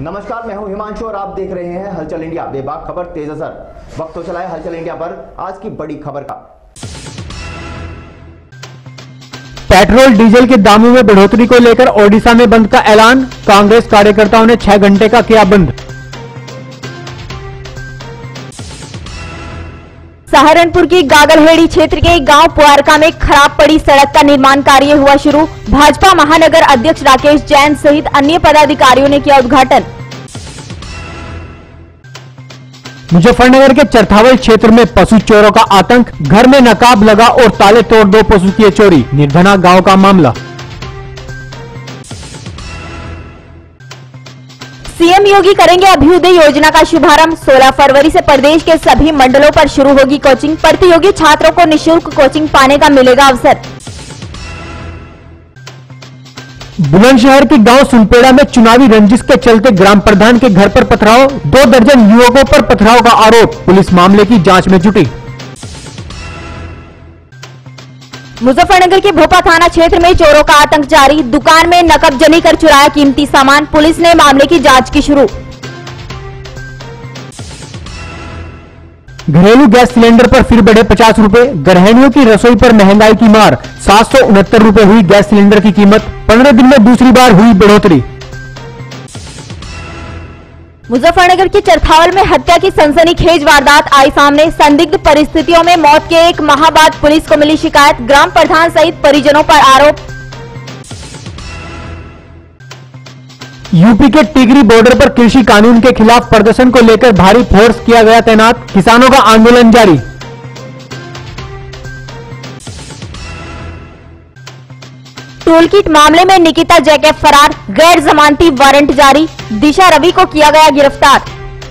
नमस्कार, मैं हूं हिमांशु और आप देख रहे हैं हलचल इंडिया। बेबाक खबर तेज असर। वक्त तो चला है हलचल इंडिया पर आज की बड़ी खबर का। पेट्रोल डीजल के दामों में बढ़ोतरी को लेकर ओडिशा में बंद का ऐलान। कांग्रेस कार्यकर्ताओं ने 6 घंटे का किया बंद। सहारनपुर की गागलहेड़ी क्षेत्र के गांव पुआरका में खराब पड़ी सड़क का निर्माण कार्य हुआ शुरू। भाजपा महानगर अध्यक्ष राकेश जैन सहित अन्य पदाधिकारियों ने किया उद्घाटन। मुजफ्फरनगर के चरथावल क्षेत्र में पशु चोरों का आतंक। घर में नकाब लगा और ताले तोड़ 2 पशु किए चोरी। निर्धना गांव का मामला। सीएम योगी करेंगे अभ्युदय योजना का शुभारंभ। 16 फरवरी से प्रदेश के सभी मंडलों पर शुरू होगी कोचिंग। प्रतियोगी छात्रों को निःशुल्क कोचिंग पाने का मिलेगा अवसर। बुलंदशहर के गांव सुनपेड़ा में चुनावी रंजिश के चलते ग्राम प्रधान के घर पर पथराव। 2 दर्जन युवकों पर पथराव का आरोप। पुलिस मामले की जांच में जुटी। मुजफ्फरनगर के भोपा थाना क्षेत्र में चोरों का आतंक जारी। दुकान में नकबजनी कर चुराया कीमती सामान। पुलिस ने मामले की जांच की शुरू। घरेलू गैस सिलेंडर पर फिर बढ़े 50 रुपए। गृहिणियों की रसोई पर महंगाई की मार। 769 रुपए हुई गैस सिलेंडर की कीमत। 15 दिन में दूसरी बार हुई बढ़ोतरी। मुजफ्फरनगर के चरथावल में हत्या की सनसनीखेज वारदात आई सामने। संदिग्ध परिस्थितियों में मौत के 1 माह बाद पुलिस को मिली शिकायत। ग्राम प्रधान सहित परिजनों पर आरोप। यूपी के टिकरी बॉर्डर पर कृषि कानून के खिलाफ प्रदर्शन को लेकर भारी फोर्स किया गया तैनात। किसानों का आंदोलन जारी। टूलकिट मामले में निकिता जैकब फरार। गैर जमानती वारंट जारी। दिशा रवि को किया गया गिरफ्तार।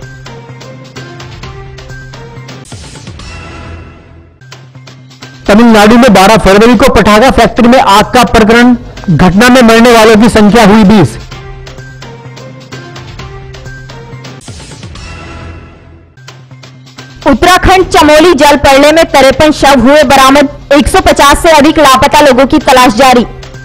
तमिलनाडु में 12 फरवरी को पटाखा फैक्ट्री में आग का प्रकरण। घटना में मरने वालों की संख्या हुई 20। उत्तराखंड चमोली जल प्रलय में 53 शव हुए बरामद। 150 से अधिक लापता लोगों की तलाश जारी।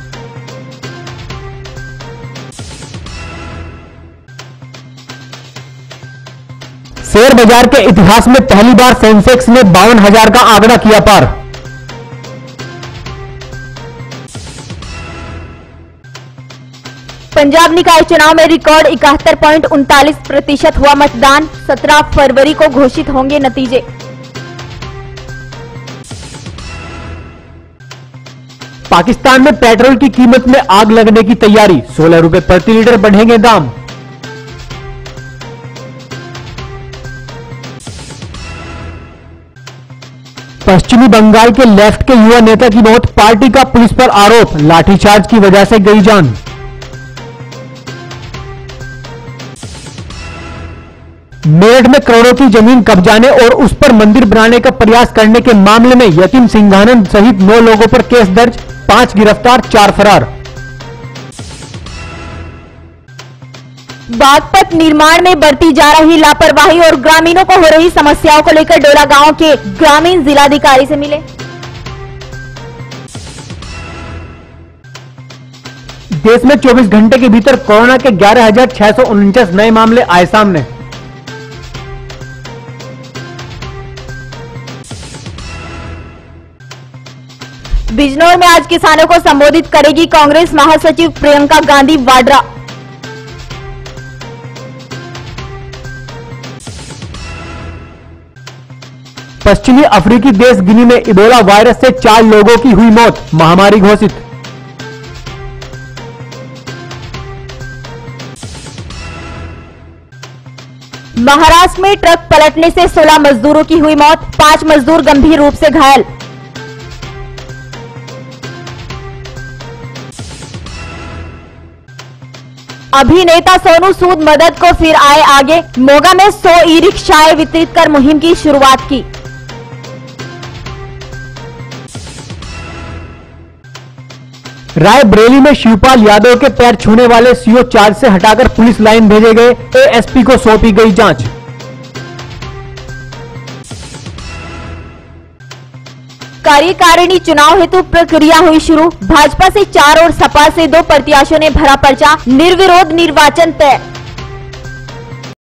शेयर बाजार के इतिहास में पहली बार सेंसेक्स ने 52,000 का आंकड़ा किया पार। पंजाब निकाय चुनाव में रिकॉर्ड 71.39% हुआ मतदान। 17 फरवरी को घोषित होंगे नतीजे। पाकिस्तान में पेट्रोल की कीमत में आग लगने की तैयारी। 16 रुपए प्रति लीटर बढ़ेंगे दाम। पश्चिमी बंगाल के लेफ्ट के युवा नेता की मौत। पार्टी का पुलिस पर आरोप। लाठीचार्ज की वजह से गई जान। मेरठ में करोड़ों की जमीन कब्जाने और उस पर मंदिर बनाने का प्रयास करने के मामले में यतीम सिंघानंद सहित 9 लोगों पर केस दर्ज। 5 गिरफ्तार, 4 फरार। बागपत निर्माण में बरती जा रही लापरवाही और ग्रामीणों को हो रही समस्याओं को लेकर डोला गांव के ग्रामीण जिलाधिकारी से मिले। देश में 24 घंटे के भीतर कोरोना के 11,649 नए मामले आए सामने। बिजनौर में आज किसानों को संबोधित करेगी कांग्रेस महासचिव प्रियंका गांधी वाड्रा। पश्चिमी अफ्रीकी देश गिनी में इबोला वायरस से 4 लोगों की हुई मौत। महामारी घोषित। महाराष्ट्र में ट्रक पलटने से 16 मजदूरों की हुई मौत। 5 मजदूर गंभीर रूप से घायल। अभिनेता सोनू सूद मदद को फिर आए आगे। मोगा में 100 ई-रिक्शाएं वितरित कर मुहिम की शुरुआत की। रायबरेली में शिवपाल यादव के पैर छूने वाले सीओ चार्ज से हटाकर पुलिस लाइन भेजे गए। एएसपी को सौंपी गई जांच। कार्यकारिणी चुनाव हेतु प्रक्रिया हुई शुरू। भाजपा से 4 और सपा से 2 प्रत्याशियों ने भरा पर्चा। निर्विरोध निर्वाचन तय।